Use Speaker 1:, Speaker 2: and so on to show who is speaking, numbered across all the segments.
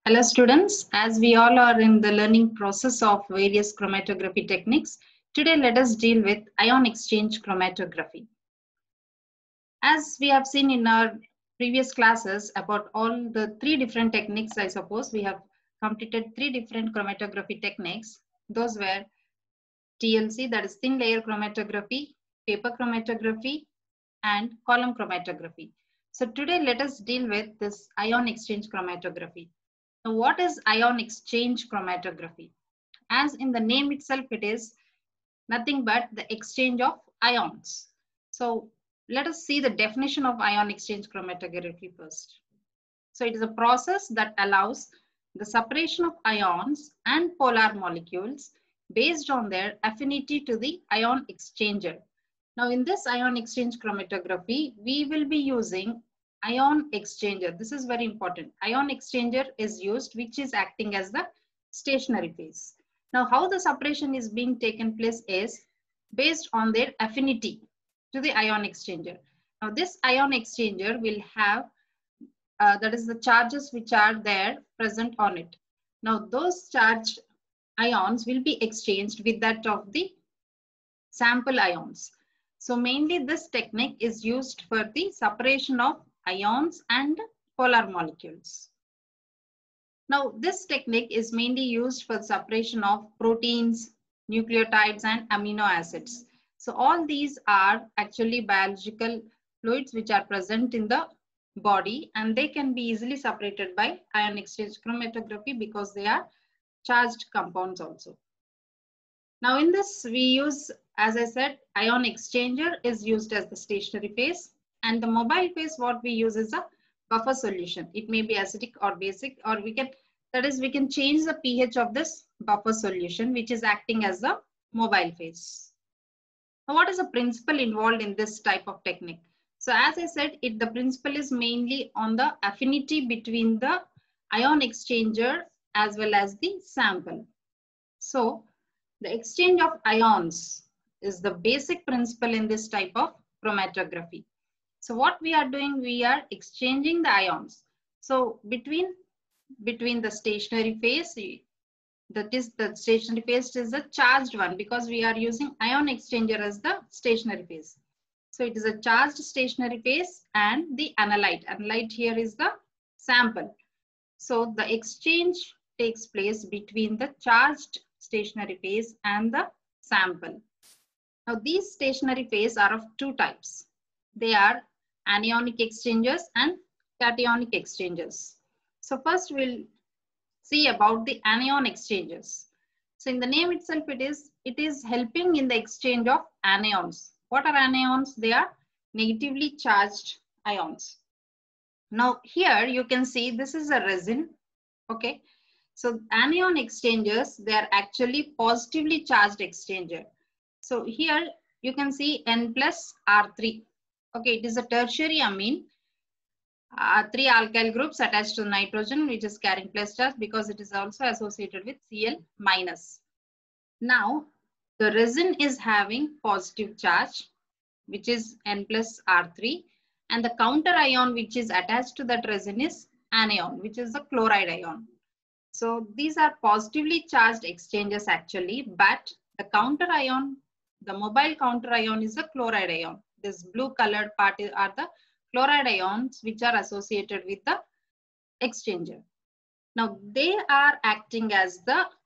Speaker 1: Hello students, as we all are in the learning process of various chromatography techniques, today let us deal with ion exchange chromatography. As we have seen in our previous classes about all the three different techniques, I suppose we have completed three different chromatography techniques. Those were TLC, that is thin layer chromatography, paper chromatography, and column chromatography. So today let us deal with this ion exchange chromatography. Now, what is ion exchange chromatography? As in the name itself, it is nothing but the exchange of ions. So let us see the definition of ion exchange chromatography first. So it is a process that allows the separation of ions and polar molecules based on their affinity to the ion exchanger. Now in this ion exchange chromatography, we will be using ion exchanger. This is very important. Ion exchanger is used, which is acting as the stationary phase. Now how the separation is being taken place is based on their affinity to the ion exchanger. Now this ion exchanger will have that is the charges which are there present on it. Now those charged ions will be exchanged with that of the sample ions. So mainly this technique is used for the separation of ions and polar molecules. Now this technique is mainly used for separation of proteins, nucleotides and amino acids. So all these are actually biological fluids which are present in the body, and they can be easily separated by ion exchange chromatography because they are charged compounds also. Now in this we use, as I said, ion exchanger is used as the stationary phase, and the mobile phase what we use is a buffer solution. It may be acidic or basic, or we can change the pH of this buffer solution, which is acting as the mobile phase. Now what is the principle involved in this type of technique? So as I said, the principle is mainly on the affinity between the ion exchanger as well as the sample. So the exchange of ions is the basic principle in this type of chromatography. So what we are doing, we are exchanging the ions. So between the stationary phase, that is the stationary phase is the charged one because we are using ion exchanger as the stationary phase. So it is a charged stationary phase and the analyte. Analyte here is the sample. So the exchange takes place between the charged stationary phase and the sample. Now these stationary phases are of two types. They are anionic exchangers and cationic exchangers. So first we'll see about the anion exchangers. So in the name itself, it is helping in the exchange of anions. What are anions? They are negatively charged ions. Now here you can see this is a resin. Okay. So anion exchangers, they are actually positively charged exchanger. So here you can see N plus R3. Okay, it is a tertiary amine. Three alkyl groups attached to nitrogen, which is carrying plus charge because it is also associated with Cl minus. Now, the resin is having positive charge, which is N plus R3, and the counter ion which is attached to that resin is anion, which is the chloride ion. So these are positively charged exchanges actually, but the counter ion, the mobile counter ion is the chloride ion. This blue colored part are the chloride ions which are associated with the exchanger. Now they are acting as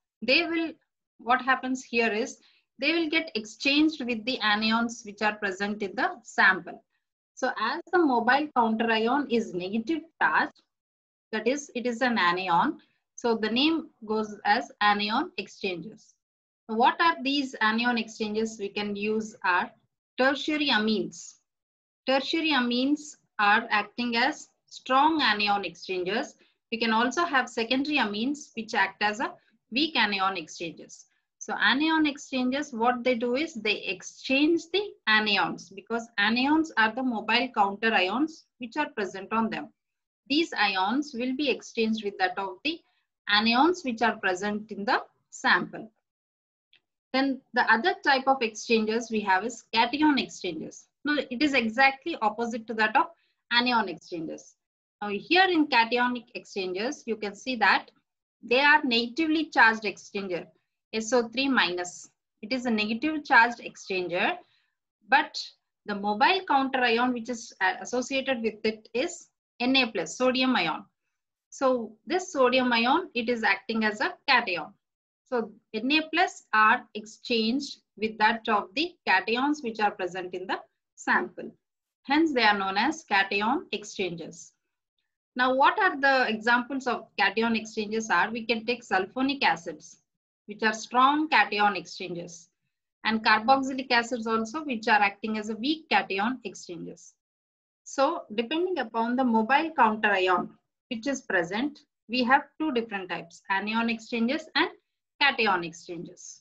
Speaker 1: what happens here is they will get exchanged with the anions which are present in the sample. So as the mobile counter ion is negative charge, that is, it is an anion. So the name goes as anion exchanges. What are these anion exchanges we can use are tertiary amines. Tertiary amines are acting as strong anion exchangers. We can also have secondary amines which act as a weak anion exchanges. So anion exchanges, what they do is they exchange the anions because anions are the mobile counter ions which are present on them. These ions will be exchanged with that of the anions which are present in the sample. Then the other type of exchanges we have is cation exchanges. Now it is exactly opposite to that of anion exchanges. Now here in cationic exchanges, you can see that they are negatively charged exchanger, SO3 minus. It is a negative charged exchanger, but the mobile counter ion which is associated with it is Na plus, sodium ion. So this sodium ion, it is acting as a cation. So Na plus are exchanged with that of the cations which are present in the sample. Hence they are known as cation exchanges. Now what are the examples of cation exchanges are? We can take sulfonic acids, which are strong cation exchanges, and carboxylic acids also, which are acting as a weak cation exchanges. So depending upon the mobile counter ion which is present, we have two different types, anion exchanges and cation exchanges.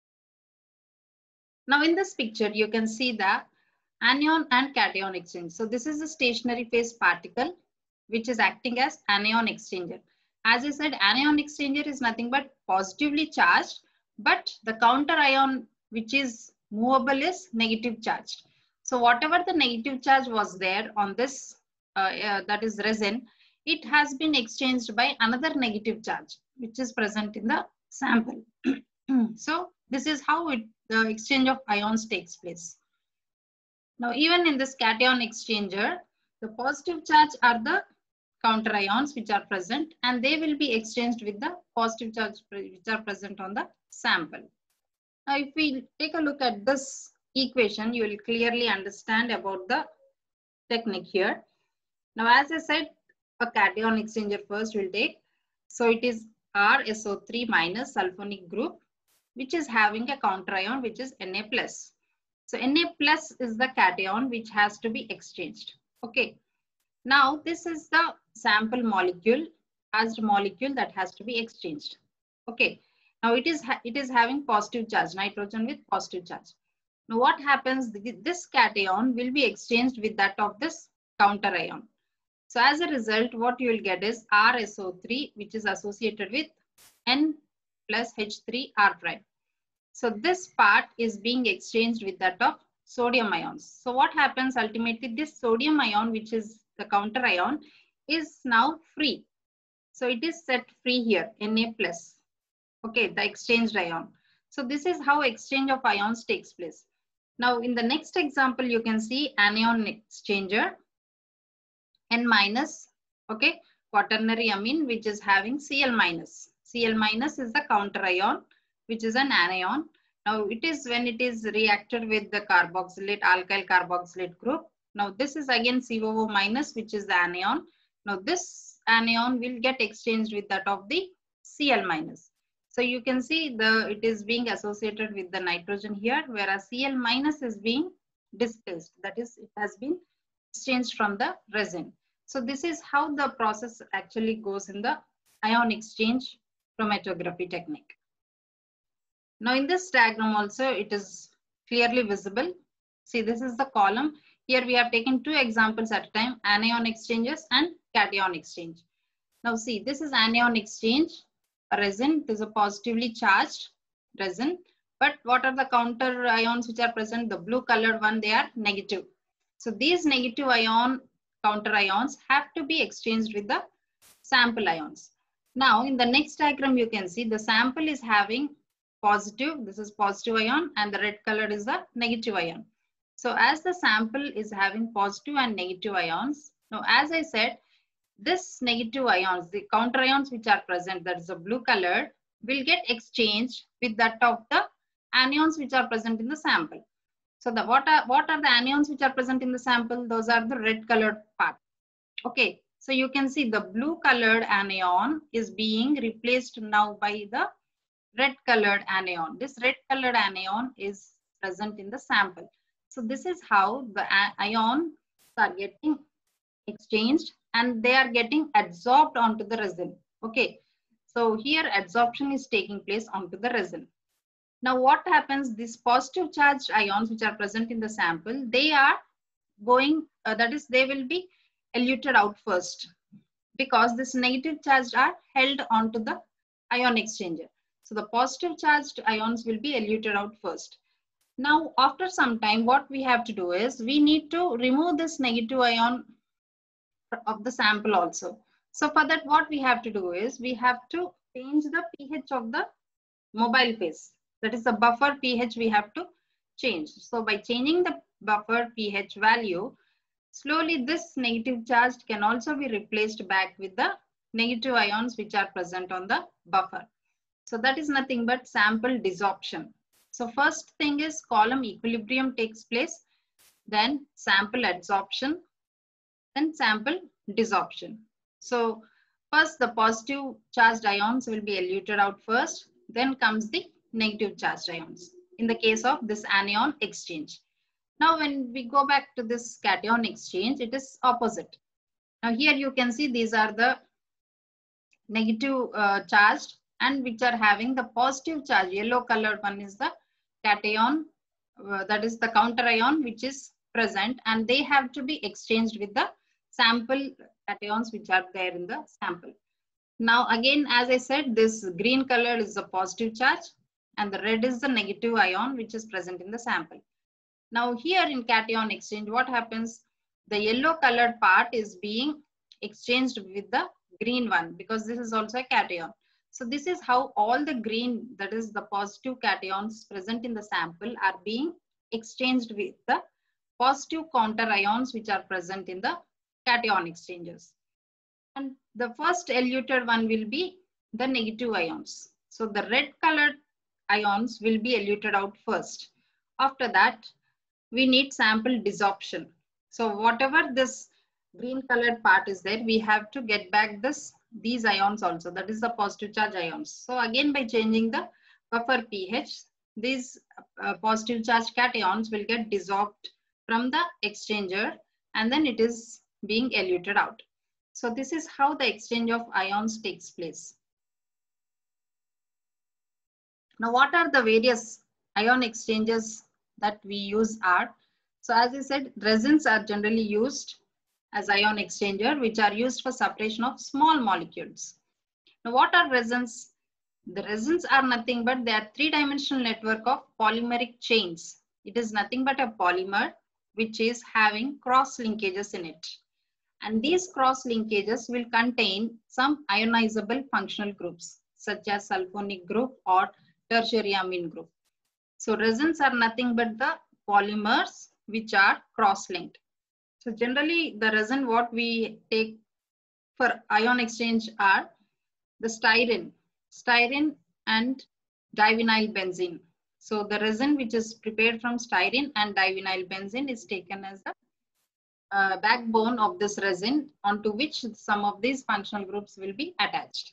Speaker 1: Now in this picture, you can see the anion and cation exchange. So this is a stationary phase particle which is acting as anion exchanger. As I said, anion exchanger is nothing but positively charged, but the counter ion which is movable is negative charged. So whatever the negative charge was there on this, that is resin, it has been exchanged by another negative charge which is present in the sample. So this is how the exchange of ions takes place. Now even in this cation exchanger, the positive charge are the counter ions which are present, and they will be exchanged with the positive charge which are present on the sample. Now if we take a look at this equation, you will clearly understand about the technique here. Now as I said, a cation exchanger first will take. So it is RSO3 minus sulfonic group, which is having a counter ion which is Na plus. So Na plus is the cation which has to be exchanged. Okay. Now this is the sample molecule, charged molecule that has to be exchanged. Okay. Now it is having positive charge, nitrogen with positive charge. Now what happens? This cation will be exchanged with that of this counter ion. So as a result, what you will get is RSO3, which is associated with N plus H3R prime. So this part is being exchanged with that of sodium ions. So what happens ultimately? This sodium ion, which is the counter ion, is now free. So it is set free here, Na plus. Okay, the exchanged ion. So this is how exchange of ions takes place. Now in the next example, you can see anion exchanger, N minus, okay, quaternary amine, which is having Cl minus. Cl minus is the counter ion, which is an anion. Now it is when it is reacted with the carboxylate, alkyl carboxylate group. Now this is again COO minus, which is the anion. Now this anion will get exchanged with that of the Cl minus. So you can see it is being associated with the nitrogen here, whereas Cl minus is being displaced. That is, it has been exchanged from the resin. So this is how the process actually goes in the ion exchange chromatography technique. Now in this diagram also, it is clearly visible. See, this is the column. Here we have taken two examples at a time, anion exchanges and cation exchange. Now see, this is anion exchange, a resin. This is a positively charged resin. But what are the counter ions which are present? The blue colored one, they are negative. So these negative ion, counter ions have to be exchanged with the sample ions. Now in the next diagram, you can see the sample is having positive, this is positive ion, and the red colored is the negative ion. So as the sample is having positive and negative ions, now as I said, this negative ions, the counter ions which are present, that is the blue colored, will get exchanged with that of the anions which are present in the sample. So what are the anions which are present in the sample? Those are the red colored part. Okay, so you can see the blue colored anion is being replaced now by the red colored anion. This red colored anion is present in the sample. So this is how the ions are getting exchanged and they are getting adsorbed onto the resin. Okay, so here adsorption is taking place onto the resin. Now what happens, these positive charged ions which are present in the sample, they are going, that is, they will be eluted out first because this negative charged are held onto the ion exchanger. So the positive charged ions will be eluted out first. Now after some time, what we have to do is we need to remove this negative ion of the sample also. So for that, what we have to do is we have to change the pH of the mobile phase. That is the buffer pH we have to change. So by changing the buffer pH value, slowly this negative charge can also be replaced back with the negative ions which are present on the buffer. So that is nothing but sample desorption. So first thing is column equilibrium takes place, then sample adsorption, then sample desorption. So first the positive charged ions will be eluted out first, then comes the negative charged ions in the case of this anion exchange. Now when we go back to this cation exchange, it is opposite. Now here you can see these are the negative charged and which are having the positive charge. Yellow colored one is the cation, that is the counter ion which is present, and they have to be exchanged with the sample cations which are there in the sample. Now again, as I said, this green color is the positive charge and the red is the negative ion which is present in the sample. Now here in cation exchange, what happens? The yellow colored part is being exchanged with the green one because this is also a cation. So this is how all the green, that is the positive cations present in the sample, are being exchanged with the positive counter ions which are present in the cation exchanges. And the first eluted one will be the negative ions. So the red colored ions will be eluted out first. After that, we need sample desorption. So whatever this green colored part is there, we have to get back these ions also, that is the positive charge ions. So again, by changing the buffer pH, these positive charge cations will get desorbed from the exchanger and then it is being eluted out. So this is how the exchange of ions takes place. Now what are the various ion exchanges that we use are? So as I said, resins are generally used as ion exchanger, which are used for separation of small molecules. Now what are resins? The resins are nothing but they are three-dimensional network of polymeric chains. It is nothing but a polymer which is having cross linkages in it. And these cross linkages will contain some ionizable functional groups such as sulfonic group or tertiary amine group. So resins are nothing but the polymers which are cross-linked. So generally the resin what we take for ion exchange are the styrene and divinyl benzene. So the resin which is prepared from styrene and divinyl benzene is taken as the backbone of this resin onto which some of these functional groups will be attached.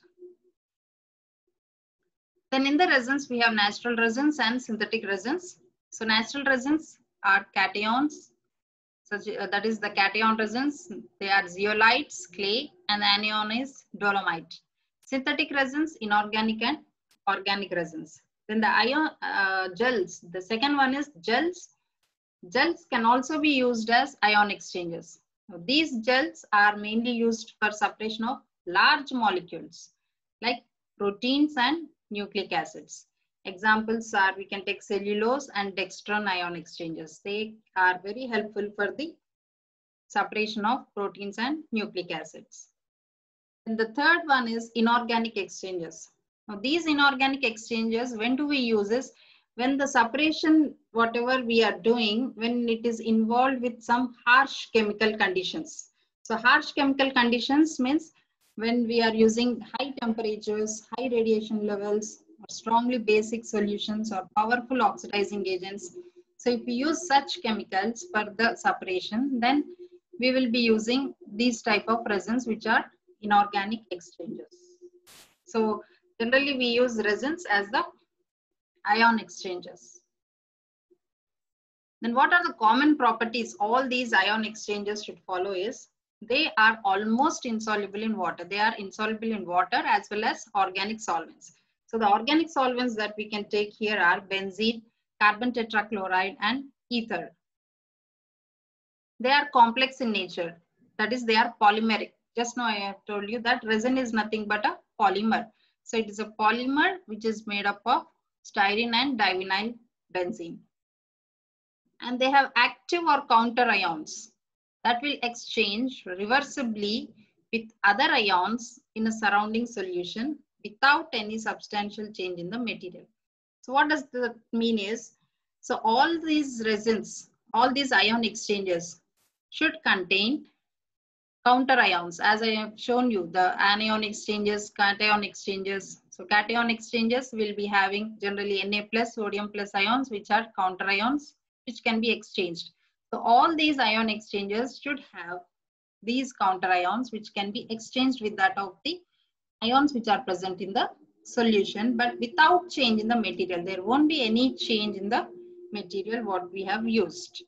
Speaker 1: Then in the resins, we have natural resins and synthetic resins. So natural resins are cations, such, that is the cation resins. They are zeolites, clay, and the anion is dolomite. Synthetic resins, inorganic and organic resins. Then the ion gels, the second one is gels. Gels can also be used as ion exchanges. These gels are mainly used for separation of large molecules like proteins and nucleic acids. Examples are, we can take cellulose and dextran ion exchanges. They are very helpful for the separation of proteins and nucleic acids. And the third one is inorganic exchanges. Now these inorganic exchanges, when do we use this? When the separation, whatever we are doing, when it is involved with some harsh chemical conditions. So harsh chemical conditions means when we are using high temperatures, high radiation levels, or strongly basic solutions or powerful oxidizing agents. So if we use such chemicals for the separation, then we will be using these type of resins which are inorganic exchanges. So generally we use resins as the ion exchanges. Then what are the common properties all these ion exchanges should follow is they are almost insoluble in water. They are insoluble in water as well as organic solvents. So the organic solvents that we can take here are benzene, carbon tetrachloride and ether. They are complex in nature. That is, they are polymeric. Just now I have told you that resin is nothing but a polymer. So it is a polymer which is made up of styrene and divinyl benzene. And they have active or counter ions. that will exchange reversibly with other ions in a surrounding solution without any substantial change in the material. So what does that mean is, so all these resins, all these ion exchanges should contain counter ions. As I have shown you, the anion exchanges, cation exchanges. So cation exchanges will be having generally Na plus, sodium plus ions, which are counter ions, which can be exchanged. So all these ion exchanges should have these counter ions, which can be exchanged with that of the ions which are present in the solution, but without change in the material. There won't be any change in the material what we have used.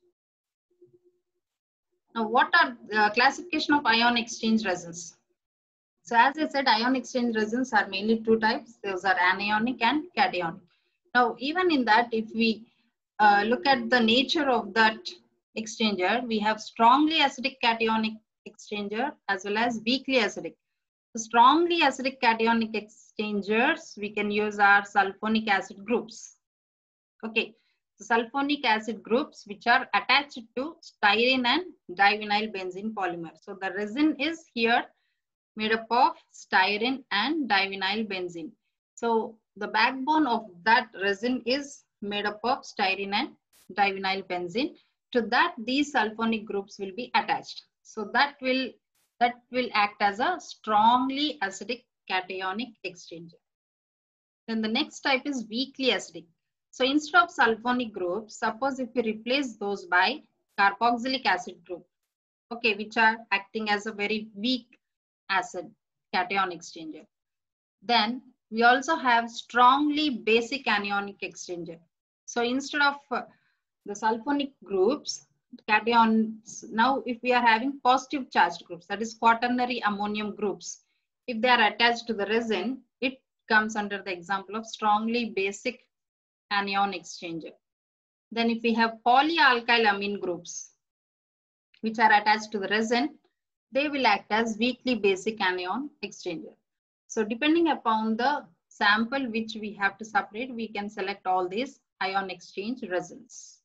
Speaker 1: Now, what are the classification of ion exchange resins? So as I said, ion exchange resins are mainly two types. Those are anionic and cationic. Now, even in that, if we look at the nature of that exchanger, we have strongly acidic cationic exchanger as well as weakly acidic. The strongly acidic cationic exchangers, we can use our sulfonic acid groups. Okay, the sulfonic acid groups which are attached to styrene and divinyl benzene polymer. So the resin is here made up of styrene and divinyl benzene. So the backbone of that resin is made up of styrene and divinyl benzene. To that, these sulfonic groups will be attached. So that will act as a strongly acidic cationic exchanger. Then the next type is weakly acidic. So instead of sulfonic groups, suppose if we replace those by carboxylic acid group, okay, which are acting as a very weak acid cation exchanger. Then we also have strongly basic anionic exchanger. So instead of the sulfonic groups, cations, now if we are having positive charged groups, that is quaternary ammonium groups, if they are attached to the resin, it comes under the example of strongly basic anion exchanger. Then if we have polyalkyl amine groups which are attached to the resin, they will act as weakly basic anion exchanger. So depending upon the sample which we have to separate, we can select all these ion exchange resins.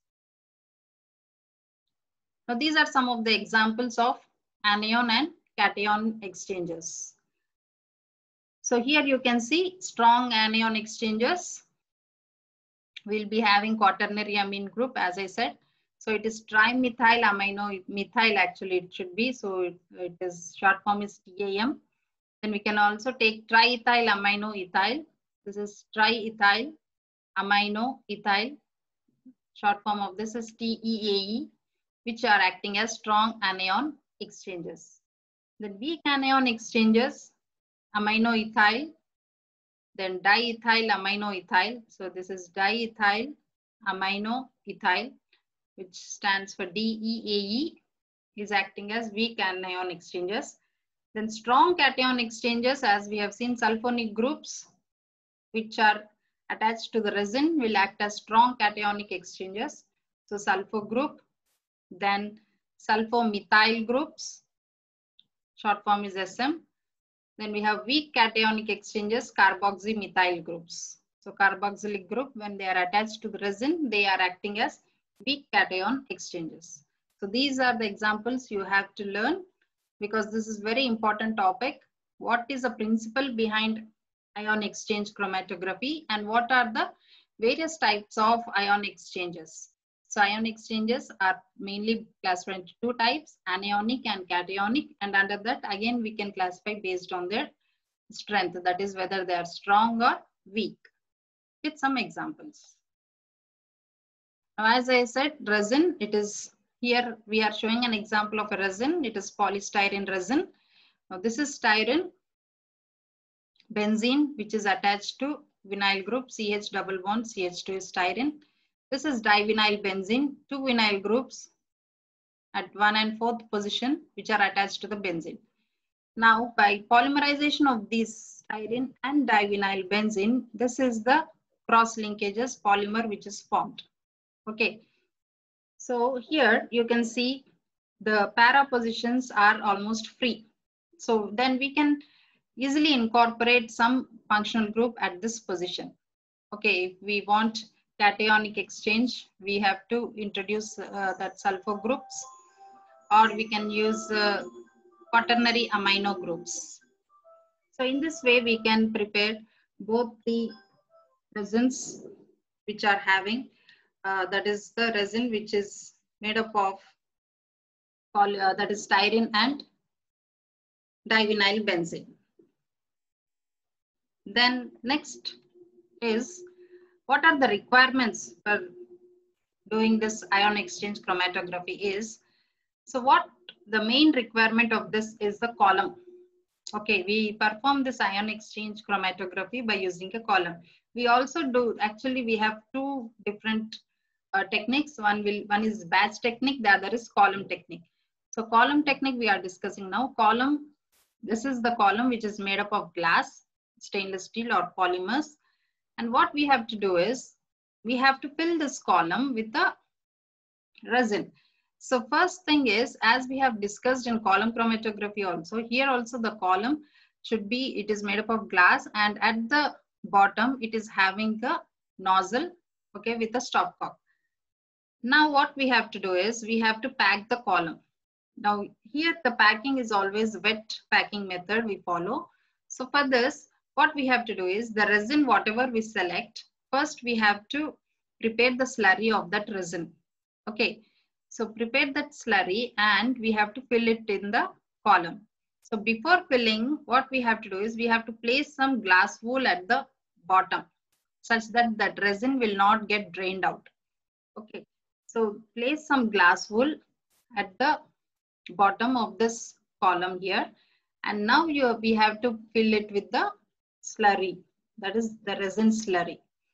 Speaker 1: Now these are some of the examples of anion and cation exchanges. So here you can see strong anion exchanges. We'll be having quaternary amine group, as I said. So it is trimethyl amino methyl, actually it should be. So it is short form is TAM. Then we can also take triethyl amino ethyl. This is triethyl amino ethyl. Short form of this is TEAE, which are acting as strong anion exchanges. The weak anion exchanges, amino ethyl, then diethyl amino ethyl. So this is diethyl amino ethyl, which stands for DEAE, is acting as weak anion exchanges. Then strong cation exchanges, as we have seen, sulfonic groups which are attached to the resin will act as strong cationic exchanges. So sulfur group, then sulfomethyl groups, short form is SM. Then we have weak cationic exchanges, carboxymethyl groups. So carboxylic group, when they are attached to the resin, they are acting as weak cation exchanges. So these are the examples you have to learn, because this is very important topic. What is the principle behind ion exchange chromatography and what are the various types of ion exchanges? So ion exchanges are mainly classified into two types, anionic and cationic, and under that again we can classify based on their strength, that is whether they are strong or weak, with some examples. Now as I said, resin, it is here we are showing an example of a resin. It is polystyrene resin. Now this is styrene, benzene, which is attached to vinyl group, CH double bond, CH2 is styrene. This is divinyl benzene, two vinyl groups at 1 and 4th position, which are attached to the benzene. Now by polymerization of these styrene and divinyl benzene, this is the cross linkages polymer which is formed. Okay. So here you can see the para positions are almost free. So then we can easily incorporate some functional group at this position. Okay, if we want cationic exchange, we have to introduce that sulfur groups. or we can use quaternary amino groups. So in this way, we can prepare both the resins which are having, that is the resin which is made up of that is styrene and divinyl benzene. Then next is, what are the requirements for doing this ion exchange chromatography is, so what the main requirement of this is the column. Okay, we perform this ion exchange chromatography by using a column. We also do, actually we have two different techniques. One is batch technique, the other is column technique. So column technique we are discussing now. Column, this is the column which is made up of glass, stainless steel or polymers. And what we have to do is, we have to fill this column with the resin. So first thing is, as we have discussed in column chromatography also, here also the column should be, it is made up of glass, and at the bottom it is having the nozzle, okay, with a stopcock. Now what we have to do is, we have to pack the column. Now here the packing is always wet packing method we follow. So for this, what we have to do is, the resin whatever we select, first we have to prepare the slurry of that resin. Okay, so prepare that slurry and we have to fill it in the column. So before filling, what we have to do is, we have to place some glass wool at the bottom such that that resin will not get drained out. Okay, so place some glass wool at the bottom of this column here, and now we have to fill it with the slurry, that is the resin slurry.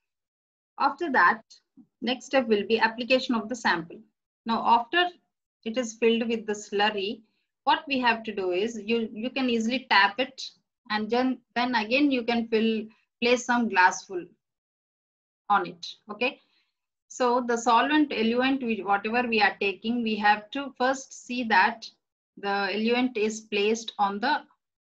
Speaker 1: After that, next step will be application of the sample. Now after it is filled with the slurry, what we have to do is, you can easily tap it, and then again you can place some glass wool on it. Okay, so the solvent eluent, whatever we are taking, we have to first see that the eluent is placed on the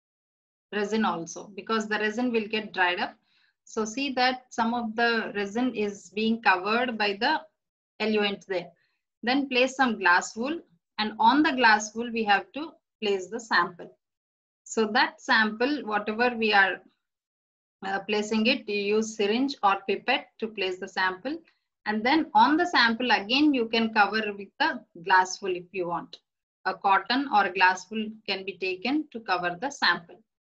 Speaker 1: resin also, because the resin will get dried up. So see that some of the resin is being covered by the eluent there. Then place some glass wool, and on the glass wool we have to place the sample. So that sample, whatever we are placing it, you use syringe or pipette to place the sample, and then on the sample again you can cover with the glass wool if you want. A cotton or a glass wool can be taken to cover the sample,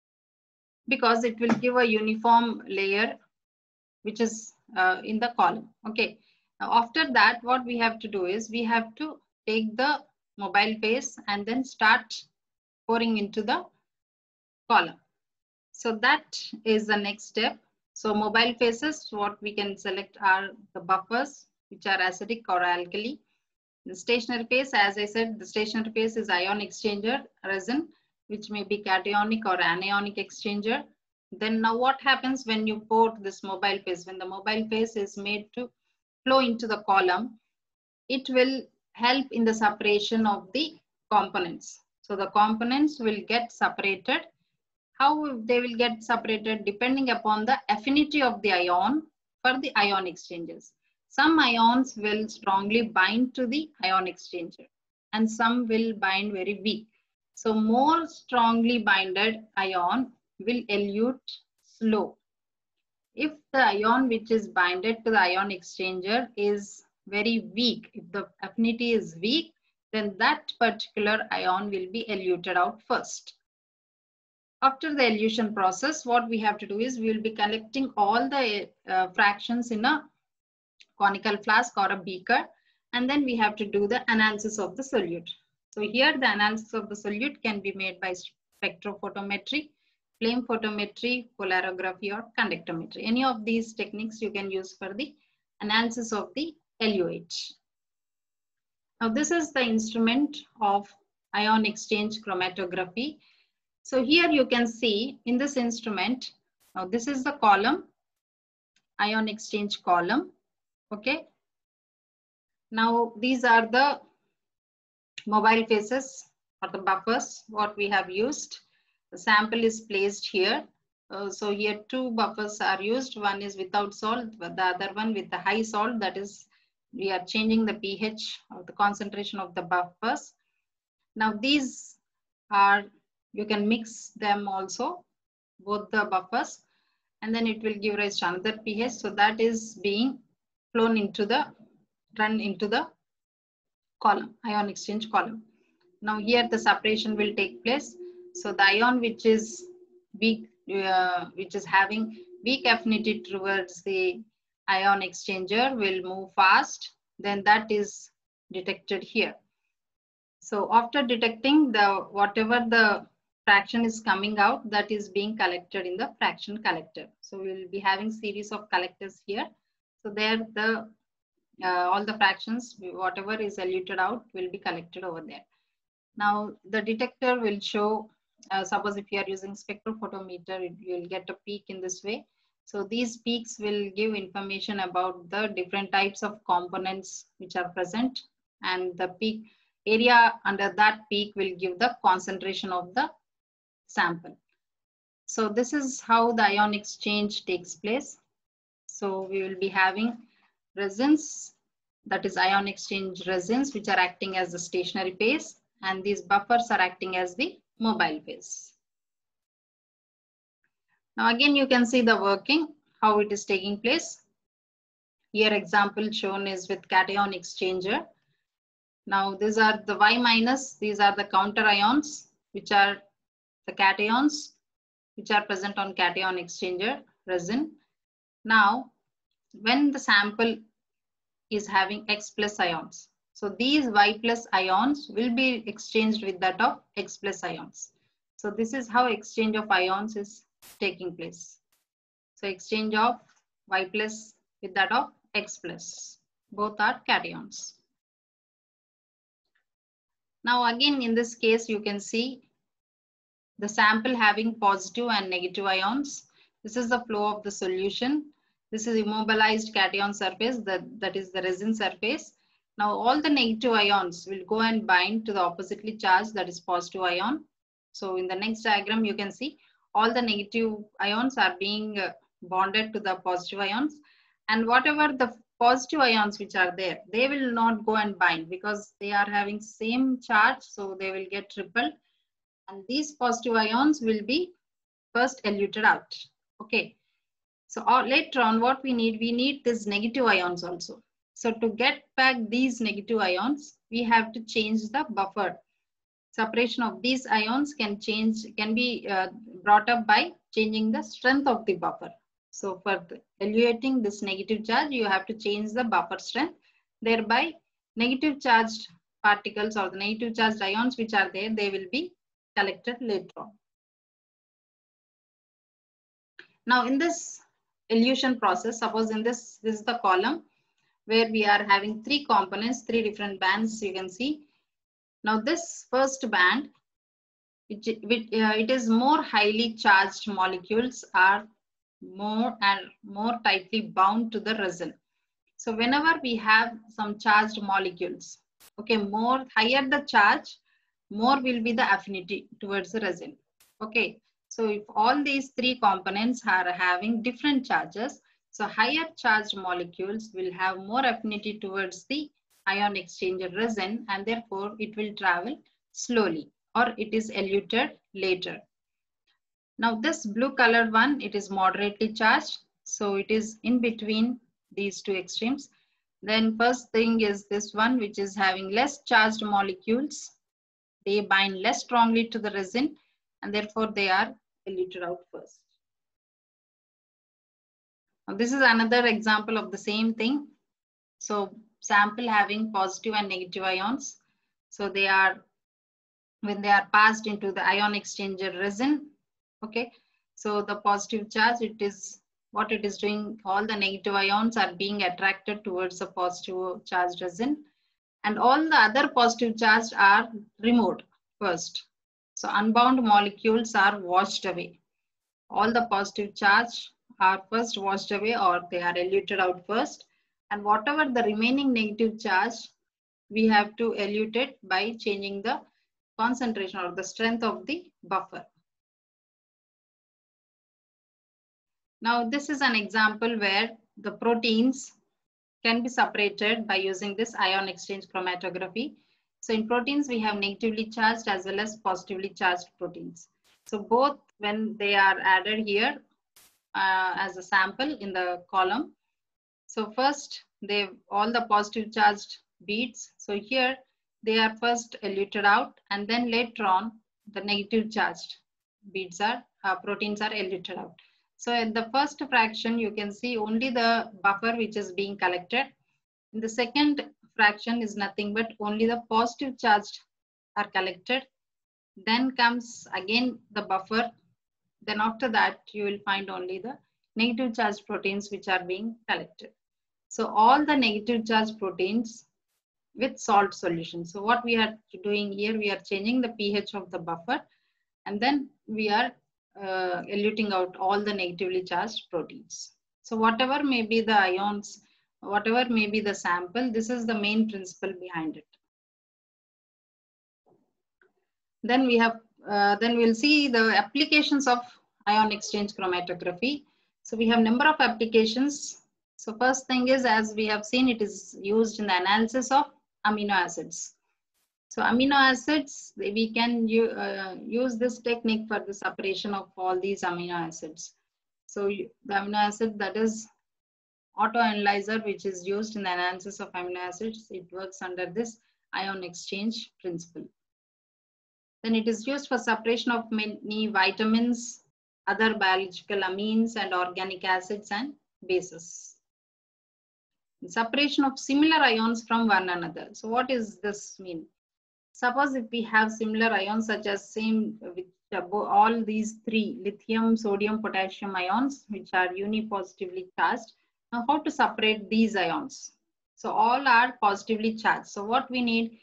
Speaker 1: because it will give a uniform layer which is in the column. Okay, now after that, what we have to do is, we have to take the mobile phase and then start pouring into the column. So that is the next step. So mobile phases, what we can select are the buffers, which are acidic or alkali. The stationary phase, as I said, the stationary phase is ion exchanger resin, which may be cationic or anionic exchanger. Then now what happens when you pour this mobile phase? When the mobile phase is made to flow into the column, it will help in the separation of the components. So the components will get separated. How they will get separated? Depending upon the affinity of the ion for the ion exchanges. Some ions will strongly bind to the ion exchanger, and some will bind very weak. So more strongly binded ion will elute slow. If the ion which is binded to the ion exchanger is very weak, if the affinity is weak, then that particular ion will be eluted out first. After the elution process, what we have to do is, we will be collecting all the fractions in a conical flask or a beaker, and then we have to do the analysis of the solute. So here the analysis of the solute can be made by spectrophotometry, flame photometry, polarography, or conductometry. Any of these techniques you can use for the analysis of the eluate. Now this is the instrument of ion exchange chromatography. So here you can see in this instrument, now this is the column, ion exchange column. Okay. Now these are the mobile phases or the buffers what we have used. The sample is placed here. So here two buffers are used. One is without salt, but the other one with the high salt. That is, we are changing the pH or the concentration of the buffers. Now these are, you can mix them also, both the buffers, and then it will give rise to another pH. So that is being run into the column, ion exchange column. Now here the separation will take place. So the ion which is weak, which is having weak affinity towards the ion exchanger will move fast. Then that is detected here. So after detecting, the whatever the fraction is coming out, that is being collected in the fraction collector. So we will be having series of collectors here. So there the all the fractions, whatever is eluted out, will be collected over there. Now the detector will show, suppose if you are using spectrophotometer, you will get a peak in this way. So these peaks will give information about the different types of components which are present, and the peak area under that peak will give the concentration of the sample. So this is how the ion exchange takes place. So we will be having resins, that is ion exchange resins, which are acting as the stationary phase, and these buffers are acting as the mobile phase. Now again you can see the working, how it is taking place. Here example shown is with cation exchanger. Now these are the Y minus, these are the counter ions, which are the cations which are present on cation exchanger resin. Now when the sample is having X plus ions, so these Y plus ions will be exchanged with that of X plus ions. So this is how exchange of ions is taking place. So exchange of Y plus with that of X plus, both are cations. Now again in this case you can see the sample having positive and negative ions. This is the flow of the solution. This is immobilized cation surface, that is the resin surface. Now all the negative ions will go and bind to the oppositely charged, that is positive ion. So in the next diagram you can see all the negative ions are being bonded to the positive ions, and whatever the positive ions which are there, they will not go and bind because they are having same charge, so they will get repelled, and these positive ions will be first eluted out. Okay, so later on what we need these negative ions also. So to get back these negative ions, we have to change the buffer. Separation of these ions can be brought up by changing the strength of the buffer. So for eluting this negative charge, you have to change the buffer strength. Thereby, negative charged particles or the negative charged ions which are there, they will be collected later on. Now in this elution process, suppose in this is the column where we are having three components, three different bands you can see. Now this first band, it is more highly charged molecules are more tightly bound to the resin. So whenever we have some charged molecules, okay, more higher the charge, more will be the affinity towards the resin. Okay, so if all these three components are having different charges, so higher charged molecules will have more affinity towards the ion exchanger resin, and therefore it will travel slowly or it is eluted later. Now this blue colored one, it is moderately charged, so it is in between these two extremes. Then first thing is this one, which is having less charged molecules. They bind less strongly to the resin, and therefore they are eluted out first. Now this is another example of the same thing. So sample having positive and negative ions. So they are, when they are passed into the ion exchanger resin, okay, so the positive charge, it is what it is doing, all the negative ions are being attracted towards the positive charged resin, and all the other positive charged are removed first. So unbound molecules are washed away. All the positive charge are first washed away or they are eluted out first, and whatever the remaining negative charge, we have to elute it by changing the concentration or the strength of the buffer. Now this is an example where the proteins can be separated by using this ion exchange chromatography. So in proteins, we have negatively charged as well as positively charged proteins. So both, when they are added here as a sample in the column. So first, all the positive charged beads. So here they are first eluted out, and then later on the negative charged beads proteins are eluted out. So in the first fraction, you can see only the buffer which is being collected. In the second fraction is nothing but only the positive charged are collected. Then comes again the buffer. Then after that, you will find only the negative charged proteins which are being collected. So all the negative charged proteins with salt solution. So what we are doing here, we are changing the pH of the buffer, and then we are eluting out all the negatively charged proteins. So whatever may be the ions, whatever may be the sample, this is the main principle behind it. Then we have, then we'll see the applications of ion exchange chromatography. So we have number of applications. So first thing is, as we have seen, it is used in the analysis of amino acids. So amino acids, we can use this technique for the separation of all these amino acids. So the amino acid, that is autoanalyzer, which is used in the analysis of amino acids, it works under this ion exchange principle. Then it is used for separation of many vitamins, other biological amines, and organic acids and bases. Separation of similar ions from one another. So what does this mean? Suppose if we have similar ions such as same with all these three, lithium, sodium, potassium ions, which are unipositively charged. Now how to separate these ions? So all are positively charged. So what we need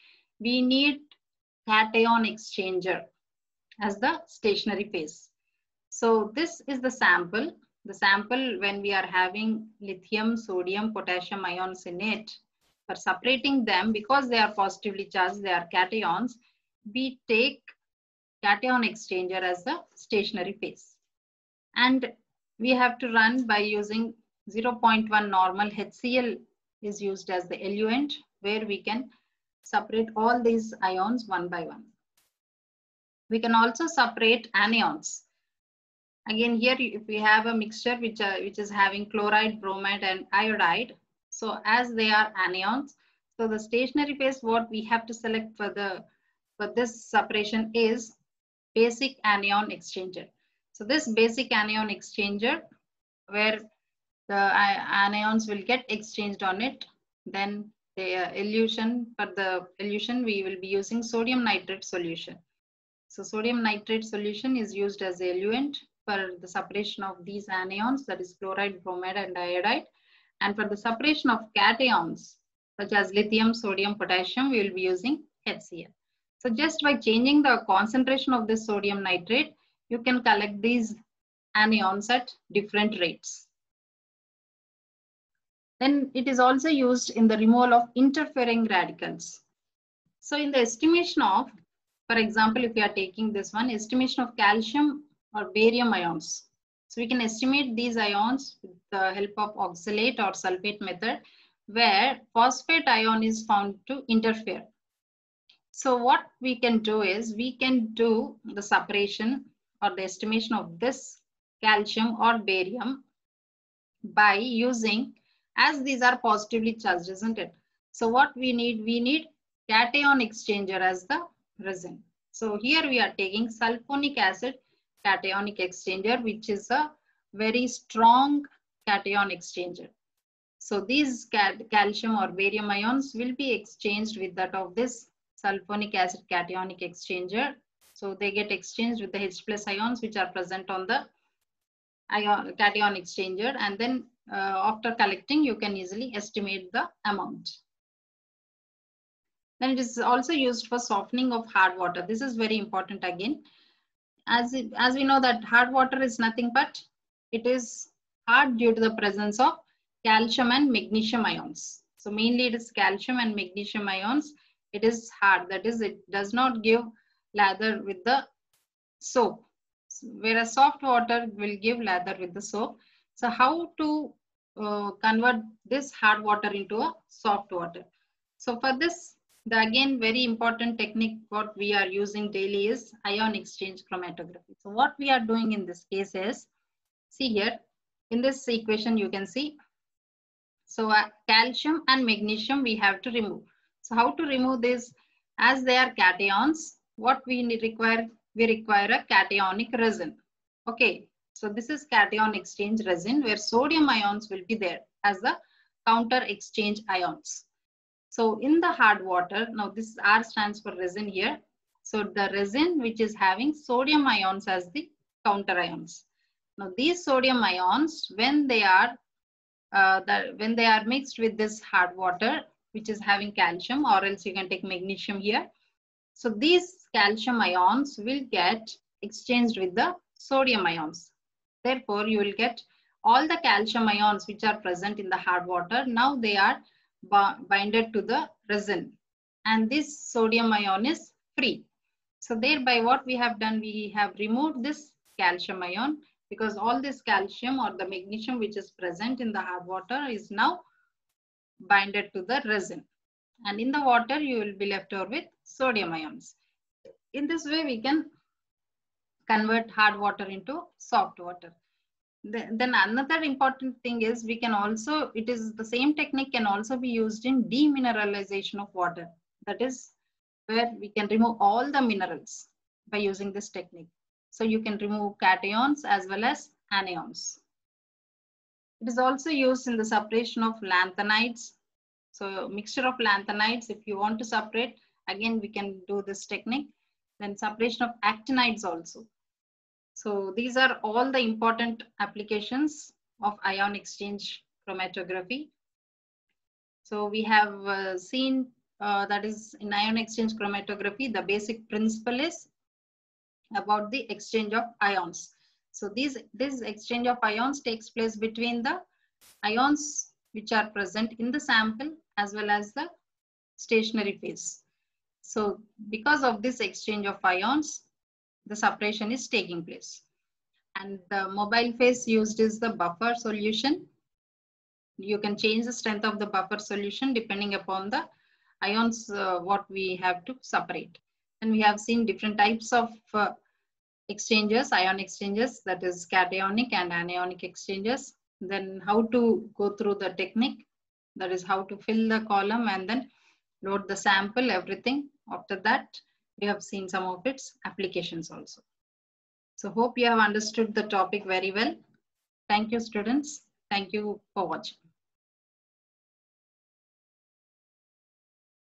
Speaker 1: cation exchanger as the stationary phase. So this is the sample. The sample, when we are having lithium, sodium, potassium ions in it, for separating them, because they are positively charged, they are cations, we take cation exchanger as the stationary phase. And we have to run by using 0.1 normal HCl is used as the eluent, where we can separate all these ions one by one. We can also separate anions. Again, here if we have a mixture which is having chloride, bromide, and iodide, so as they are anions, so the stationary phase, what we have to select for this separation is basic anion exchanger. So this basic anion exchanger, where the anions will get exchanged on it, then the elution, for the elution we will be using sodium nitrate solution. So sodium nitrate solution is used as a eluent for the separation of these anions, that is chloride, bromide, and iodide. And for the separation of cations, such as lithium, sodium, potassium, we will be using HCl. So just by changing the concentration of this sodium nitrate, you can collect these anions at different rates. Then it is also used in the removal of interfering radicals. So in the estimation of, for example, if we are taking this one, estimation of calcium or barium ions. So we can estimate these ions with the help of oxalate or sulfate method, where phosphate ion is found to interfere. So what we can do is, we can do the separation or the estimation of this calcium or barium by using, as these are positively charged, isn't it? So what we need cation exchanger as the resin. So here we are taking sulfonic acid cationic exchanger, which is a very strong cation exchanger. So these calcium or barium ions will be exchanged with that of this sulfonic acid cationic exchanger. So they get exchanged with the H+ ions which are present on the cation exchanger, and then after collecting, you can easily estimate the amount. Then it is also used for softening of hard water. This is very important again. As we know that hard water is nothing but it is hard due to the presence of calcium and magnesium ions. So mainly it is calcium and magnesium ions. It is hard, that is, it does not give lather with the soap, whereas soft water will give lather with the soap. So how to convert this hard water into a soft water? So for this, The again very important technique what we are using daily is ion exchange chromatography. So what we are doing in this case is, see here, in this equation you can see, so calcium and magnesium we have to remove. So how to remove this? As they are cations, what we require? We require a cationic resin. Okay, so this is cation exchange resin where sodium ions will be there as the counter exchange ions. So in the hard water, now this R stands for resin here. So the resin which is having sodium ions as the counter ions. Now these sodium ions, when they are mixed with this hard water, which is having calcium, or else you can take magnesium here. So these calcium ions will get exchanged with the sodium ions. Therefore, you will get all the calcium ions which are present in the hard water. Now they are binded to the resin, and this sodium ion is free. So thereby what we have done, we have removed this calcium ion, because all this calcium or the magnesium which is present in the hard water is now binded to the resin, and in the water you will be left over with sodium ions. In this way we can convert hard water into soft water. Then another important thing is, we can also, it is the same technique can also be used in demineralization of water. That is where we can remove all the minerals by using this technique. So you can remove cations as well as anions. It is also used in the separation of lanthanides. So mixture of lanthanides, if you want to separate, again we can do this technique. Then separation of actinides also. So these are all the important applications of ion exchange chromatography. So we have seen that is in ion exchange chromatography, the basic principle is about the exchange of ions. So this exchange of ions takes place between the ions which are present in the sample as well as the stationary phase. So because of this exchange of ions, the separation is taking place. And the mobile phase used is the buffer solution. You can change the strength of the buffer solution depending upon the ions what we have to separate. And we have seen different types of exchanges, ion exchanges, that is cationic and anionic exchanges. Then how to go through the technique, that is how to fill the column and then load the sample, everything. After that, we have seen some of its applications also. So hope you have understood the topic very well. Thank you, students. Thank you for watching.